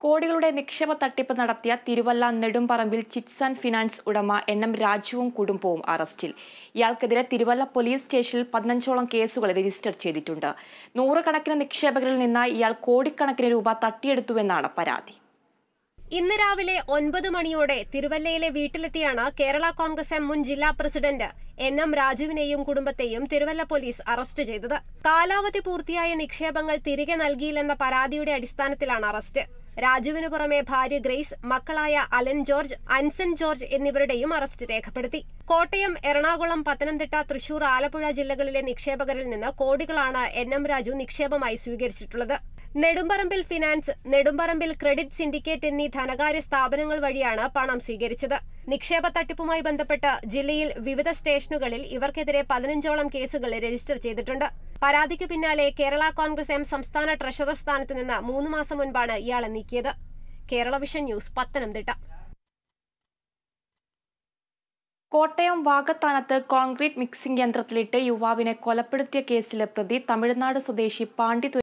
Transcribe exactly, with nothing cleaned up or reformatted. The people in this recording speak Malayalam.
കോടികളുടെ നിക്ഷേപ തട്ടിപ്പ് നടത്തിയ Thiruvalla Nedumparambil chits and finance ഉടമ എൻ എം രാജുവും കുടുംബവും അറസ്റ്റിൽ. ഇയാൾക്കെതിരെ തിരുവല്ല പോലീസ് സ്റ്റേഷനിൽ പതിനഞ്ചോളം കേസുകൾ രജിസ്റ്റർ ചെയ്തിട്ടുണ്ട്. നൂറുകണക്കിന് നിക്ഷേപകരിൽ നിന്ന് ഇയാൾ കോടിക്കണക്കിന് രൂപ തട്ടിയെടുത്തുവെന്നാണ് പരാതി. ഇന്ന് രാവിലെ ഒൻപത് മണിയോടെ തിരുവല്ലയിലെ വീട്ടിലെത്തിയാണ് കേരള കോൺഗ്രസ് എം മുൻ ജില്ലാ പ്രസിഡന്റ് എൻ എം രാജുവിനെയും കുടുംബത്തെയും തിരുവല്ല പോലീസ് അറസ്റ്റ് ചെയ്തത്. കാലാവധി പൂർത്തിയായ നിക്ഷേപങ്ങൾ തിരികെ നൽകിയില്ലെന്ന പരാതിയുടെ അടിസ്ഥാനത്തിലാണ് അറസ്റ്റ്. രാജുവിന് പുറമെ ഭാര്യ ഗ്രേസ്, മക്കളായ അലൻ ജോർജ്, അൻസൻ ജോർജ് എന്നിവരുടെയും അറസ്റ്റ് രേഖപ്പെടുത്തി. കോട്ടയം, എറണാകുളം, പത്തനംതിട്ട, തൃശൂർ, ആലപ്പുഴ ജില്ലകളിലെ നിക്ഷേപകരിൽ നിന്ന് കോടികളാണ് എൻ എം രാജു നിക്ഷേപമായി സ്വീകരിച്ചിട്ടുള്ളത്. Nedumparambil finance, Nedumparambil credit syndicate എന്നീ ധനകാര്യ സ്ഥാപനങ്ങൾ വഴിയാണ് പണം സ്വീകരിച്ചത്. നിക്ഷേപ തട്ടിപ്പുമായി ബന്ധപ്പെട്ട് ജില്ലയിൽ വിവിധ സ്റ്റേഷനുകളിൽ ഇവർക്കെതിരെ പതിനഞ്ചോളം കേസുകൾ രജിസ്റ്റർ ചെയ്തിട്ടുണ്ട്. പരാതിക്ക് പിന്നാലെ കേരള കോൺഗ്രസ് എം സംസ്ഥാന ട്രഷറർ സ്ഥാനത്ത് നിന്ന് മൂന്ന് മാസം മുൻപാണ് ഇയാളെ നീക്കിയത്. Kerala vision news, Pathanamthitta. കോട്ടയം വാകത്താനത്ത് കോൺക്രീറ്റ് മിക്സിംഗ് യന്ത്രത്തിലിട്ട് യുവാവിനെ കൊലപ്പെടുത്തിയ കേസിലെ പ്രതി തമിഴ്നാട് സ്വദേശി പാണ്ഡി